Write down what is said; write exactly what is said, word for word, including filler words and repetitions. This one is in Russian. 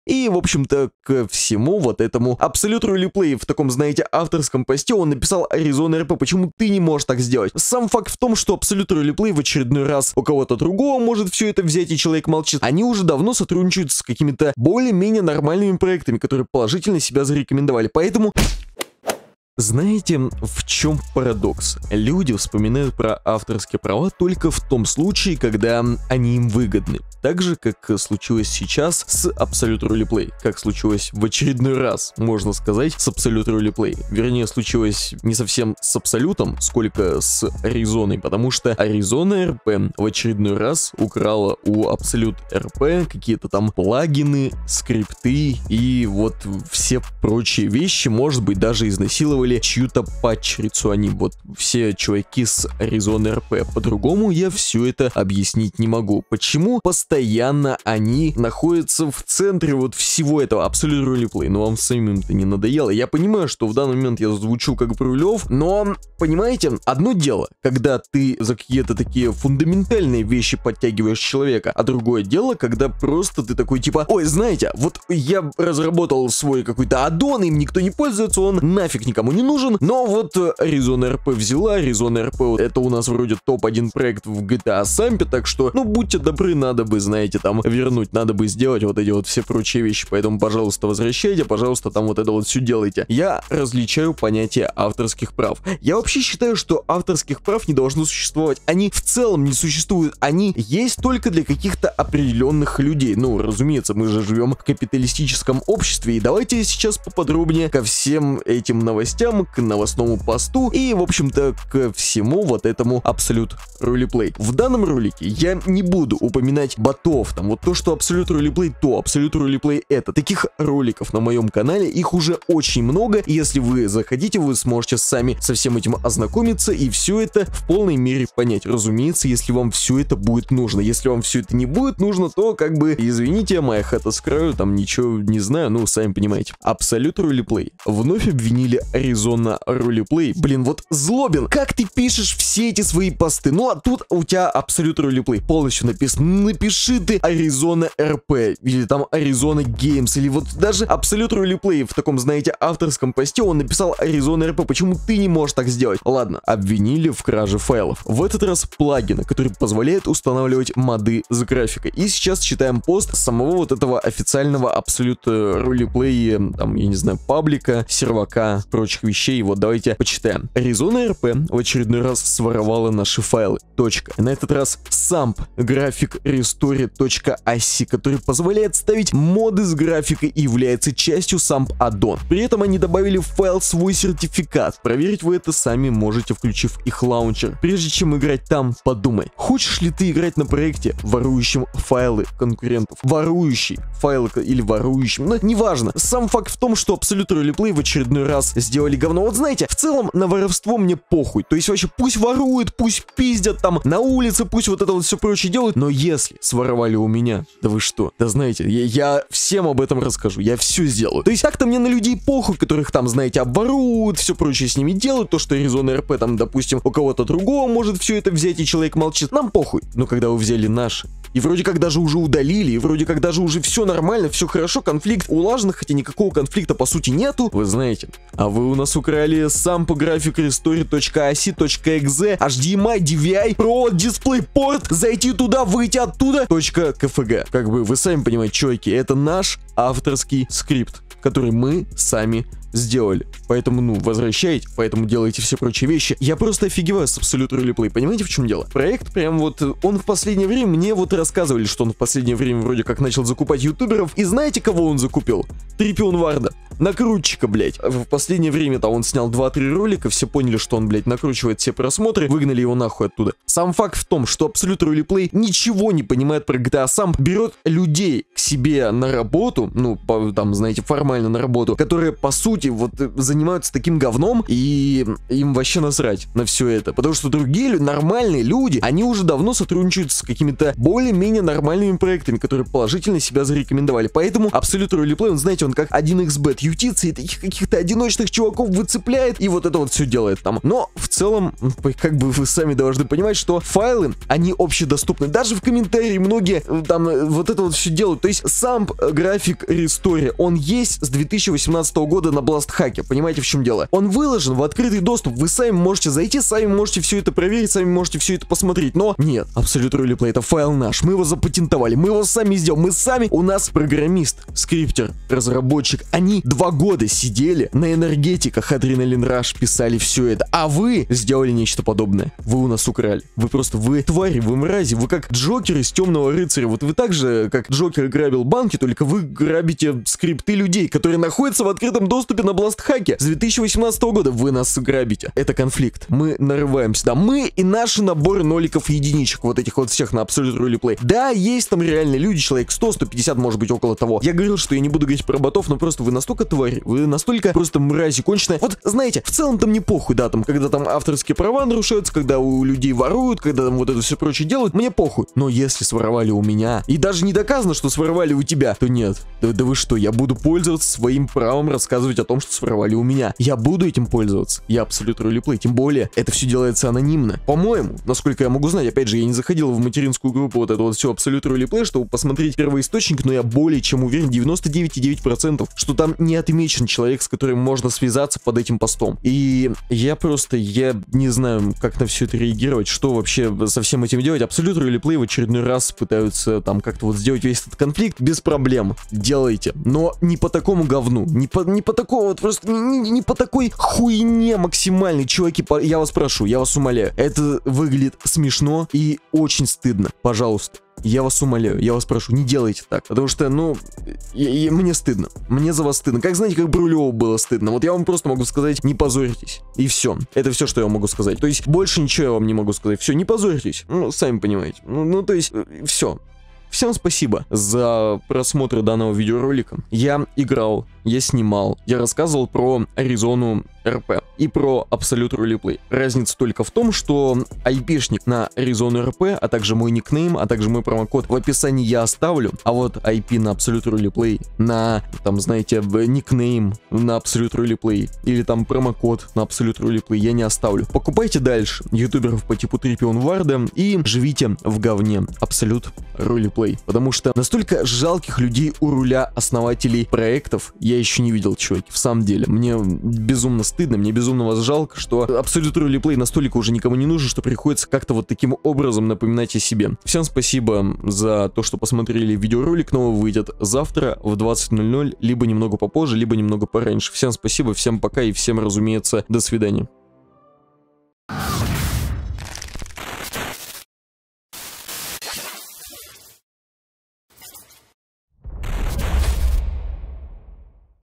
И, в общем-то, к всему вот этому Absolute Roleplay в таком, знаете, авторском посте он написал: Arizona эр пи, почему ты не можешь так сделать? Сам факт в том, что Absolute Roleplay в очередной раз у кого-то другого может все это взять, и человек молчит. Они уже давно сотрудничают с какими-то более-менее нормальными проектами, которые положительно себя зарекомендовали. Поэтому... Знаете, в чем парадокс? Люди вспоминают про авторские права только в том случае, когда они им выгодны. Так же, как случилось сейчас с Absolute Roleplay, как случилось в очередной раз, можно сказать, с Absolute Roleplay. Вернее, случилось не совсем с Абсолютом, сколько с Аризоной, потому что Arizona эр пи в очередной раз украла у Absolute эр пи какие-то там плагины, скрипты и вот все прочие вещи, может быть, даже изнасиловали чью-то падчерицу. Они вот все чуваки с Arizona эр пи. По-другому я все это объяснить не могу. Почему постоянно они находятся в центре вот всего этого Absolute Roleplay? Ну, вам самим-то не надоело? Я понимаю, что в данный момент я звучу как Брюлев, но, понимаете, одно дело, когда ты за какие-то такие фундаментальные вещи подтягиваешь человека, а другое дело, когда просто ты такой типа: ой, знаете, вот я разработал свой какой-то аддон, им никто не пользуется, он нафиг никому не нужен, но вот Arizona эр пи взяла, Arizona эр пи это у нас вроде топ один проект в джи ти эй Сампе, так что, ну, будьте добры, надо бы, знаете, там вернуть, надо бы сделать вот эти вот все прочие вещи, поэтому, пожалуйста, возвращайте, пожалуйста, там вот это вот все делайте. Я различаю понятие авторских прав. Я вообще считаю, что авторских прав не должно существовать. Они в целом не существуют, они есть только для каких-то определенных людей. Ну, разумеется, мы же живем в капиталистическом обществе, и давайте сейчас поподробнее ко всем этим новостям, к новостному посту и, в общем-то, к всему вот этому Absolute Roleplay. В данном ролике я не буду упоминать ботов, там вот то, что Absolute Roleplay то, Absolute Roleplay это. Таких роликов на моем канале, их уже очень много, и если вы захотите, вы сможете сами со всем этим ознакомиться и все это в полной мере понять. Разумеется, если вам все это будет нужно. Если вам все это не будет нужно, то как бы, извините, моя хата с краю, там ничего не знаю, ну, сами понимаете. Absolute Roleplay вновь обвинили Arizona Roleplay. Блин, вот Злобин, как ты пишешь все эти свои посты? Ну, а тут у тебя Absolute Roleplay полностью написано. Напиши ты Arizona эр пи, или там Arizona Games, или вот даже Absolute Roleplay в таком, знаете, авторском посте он написал: Arizona эр пи, почему ты не можешь так сделать? Ладно, обвинили в краже файлов. В этот раз плагина, который позволяет устанавливать моды с графикой. И сейчас читаем пост самого вот этого официального Absolute Roleplay, там, я не знаю, паблика, сервака, прочих вещей. Вот давайте почитаем. Arizona эр пи в очередной раз своровала наши файлы. Точка. На этот раз самп график restore.asi, который позволяет ставить моды с графикой и является частью самп аддон. При этом они добавили в файл свой сертификат. Проверить вы это сами можете, включив их лаунчер. Прежде чем играть там, подумай, хочешь ли ты играть на проекте, ворующем файлы конкурентов? Ворующий файлы или ворующим, но неважно. Сам факт в том, что Absolute Roleplay в очередной раз сделали говно. Вот знаете, в целом на воровство мне похуй. То есть вообще пусть воруют, пусть пиздят там на улице, пусть вот это вот все прочее делают. Но если своровали у меня, да вы что? Да знаете, я, я всем об этом расскажу. Я все сделаю. То есть так-то мне на людей похуй, которых там, знаете, обворуют, все прочее с ними делают. То, что Arizona эр пи там, допустим, у кого-то другого может все это взять, и человек молчит. Нам похуй. Но когда вы взяли наши, и вроде как даже уже удалили, и вроде как даже уже все нормально, все хорошо, конфликт улажен, хотя никакого конфликта по сути нету. Вы знаете, а вы у нас украли самп график restore.asi.exe, эйч ди эм ай, ди ви ай, провод, DisplayPort, зайти туда, выйти оттуда, .kfg. Как бы вы сами понимаете, чуваки, это наш авторский скрипт, который мы сами сделали. Поэтому, ну, возвращайте, поэтому делайте все прочие вещи. Я просто офигеваю с Absolute Roleplay. Понимаете, в чем дело? Проект прям вот, он в последнее время, мне вот рассказывали, что он в последнее время вроде как начал закупать ютуберов. И знаете, кого он закупил? Трипион Варда. Накрутчика, блядь. В последнее время-то он снял два-три ролика, все поняли, что он, блядь, накручивает все просмотры, выгнали его нахуй оттуда. Сам факт в том, что Absolute Roleplay ничего не понимает про джи ти эй сам, берет людей к себе на работу, ну, по, там, знаете, формально на работу, которые, по сути, вот занимаются таким говном, и им вообще насрать на все это. Потому что другие нормальные люди, они уже давно сотрудничают с какими-то более-менее нормальными проектами, которые положительно себя зарекомендовали. Поэтому Absolute Roleplay, он, знаете, он как один икс бет ютится и таких каких-то одиночных чуваков выцепляет и вот это вот все делает там. Но в целом, как бы вы сами должны понимать, что файлы, они общедоступны. Даже в комментарии многие там вот это вот все делают. То есть сам график рестори, он есть с две тысячи восемнадцатого года на BlastHack. Понимаете, в чем дело? Он выложен в открытый доступ. Вы сами можете зайти, сами можете все это проверить, сами можете все это посмотреть. Но нет, Absolute Roleplay это файл наш. Мы его запатентовали, мы его сами сделали. Мы сами, у нас программист, скриптер, разработчик. Они два года сидели на энергетиках Adrenaline Rush, писали все это. А вы сделали нечто подобное. Вы у нас украли. Вы просто, вы твари, вы мрази. Вы как Джокер из Темного рыцаря. Вот вы так же, как Джокер грабил банки, только вы грабите скрипты людей, которые находятся в открытом доступе на BlastHack с две тысячи восемнадцатого года. Вы нас грабите. Это конфликт. Мы нарываемся. Да, мы и наши наборы ноликов и единичек, вот этих вот всех на Absolute Roleplay. Да, есть там реально люди, человек сто, сто пятьдесят, может быть, около того. Я говорил, что я не буду говорить про ботов, но просто вы настолько твари, вы настолько просто мрази конченая. Вот, знаете, в целом там не похуй, да, там, когда там авторские права нарушаются, когда у людей воруют, когда там вот это все прочее делают, мне похуй. Но если своровали у меня, и даже не доказано, что своровали у тебя, то нет. Да, да вы что, я буду пользоваться своим правом рассказывать о том, что своровали у меня. Я буду этим пользоваться. Я Absolute Roleplay, тем более, это все делается анонимно. По-моему, насколько я могу знать, опять же, я не заходил в материнскую группу вот это вот все Absolute Roleplay, чтобы посмотреть первоисточник, но я более чем уверен, девяносто девять и девять десятых процента, что там не отмечен человек, с которым можно связаться под этим постом. И я просто, я не знаю, как на все это реагировать, что вообще со всем этим делать. Absolute Roleplay в очередной раз пытаются там как-то вот сделать весь этот конфликт без проблем. Делайте, но не по такому говну, не по, не по такому, вот просто не, не, не по такой хуйне максимальной, чуваки, по, я вас прошу, я вас умоляю, это выглядит смешно и очень стыдно, пожалуйста. Я вас умоляю, я вас прошу, не делайте так, потому что, ну, я, я, мне стыдно, мне за вас стыдно. Как, знаете, как Брулеву было стыдно. Вот я вам просто могу сказать, не позорьтесь. И все, это все, что я могу сказать. То есть, больше ничего я вам не могу сказать. Все, не позорьтесь, ну, сами понимаете. Ну, ну то есть, все. Всем спасибо за просмотр данного видеоролика. Я играл, я снимал, я рассказывал про Arizona эр пи и про Absolute Roleplay. Разница только в том, что айпишник на Arizona эр пи, а также мой никнейм, а также мой промокод в описании я оставлю, а вот ай пи на Absolute Roleplay, на, там, знаете, никнейм на Absolute Roleplay или там промокод на Absolute Roleplay я не оставлю. Покупайте дальше ютуберов по типу Трипион Варда и живите в говне Absolute Roleplay, потому что настолько жалких людей у руля основателей проектов я еще не видел, чуваки, в самом деле. Мне безумно стыдно, мне безумно вас жалко, что Absolute Roleplay настолько уже никому не нужен, что приходится как-то вот таким образом напоминать о себе. Всем спасибо за то, что посмотрели видеоролик. Новый выйдет завтра в двадцать ноль ноль, либо немного попозже, либо немного пораньше. Всем спасибо, всем пока и всем, разумеется, до свидания.